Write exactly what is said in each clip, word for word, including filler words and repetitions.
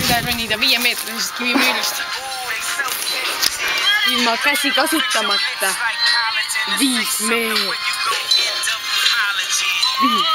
üle ronida viie meetrisest kivimüürist. Ilma käsi kasutamata. Viis meetrit. Viis.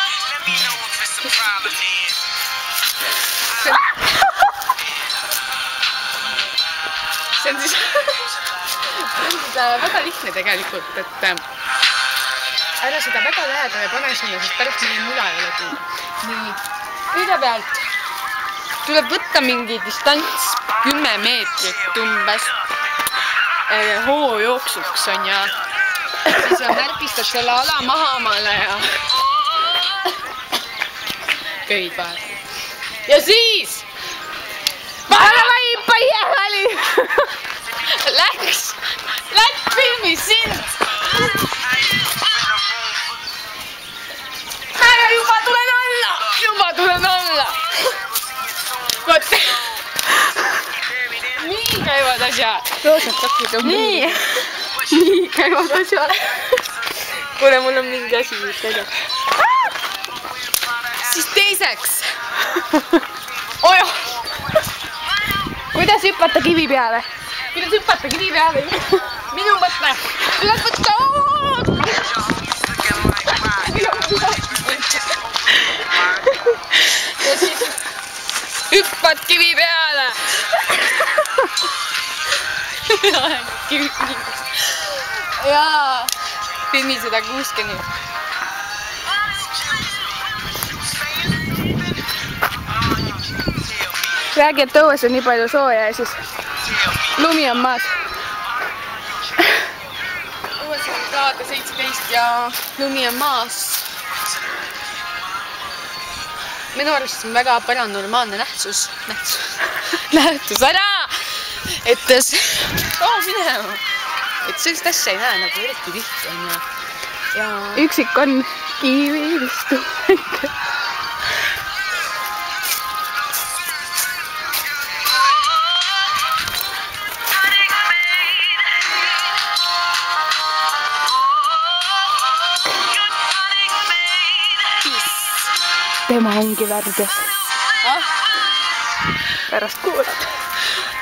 See on siis... See on väga lihtne tegelikult, et ära seda väga lähedale pane sinna, sest pärast meie mula ei ole kuulda. Nii, kõigepealt tuleb võtta mingi distants kümme meetrit umbes hoo jooksuks on ja siis märgistad selle ala mahamale ja köid vahel. Ja siis Palavai paiehali läks, läks filmis sind. Mä juba tulen alla, juba tulen alla. Vot. Nii käivad asjad. Nii. Nii käivad asjad. Kuule, mul on mingi asi teile. Siis teiseks. Ojo. Kuidas hüppata kivi peale? Kuidas hüppata kivi peale? Minu mõtte. Tuleb võtta. Ja siis hüppad kivi peale. Jaa, filmi seda kuuskümmend. Räägi, et õues on nii palju sooja ja siis lumi on maas. Õues on kraade seitseteist ja lumi on maas. Minu arust on väga paranormaalne nähtus. Nähtus. Nähtus ära! Et oo minema. Et sellist asja ei näe nagu eriti tihti on ja... Üksik on kiivilistu. Tema ongi värdjas. Pärast kuulad.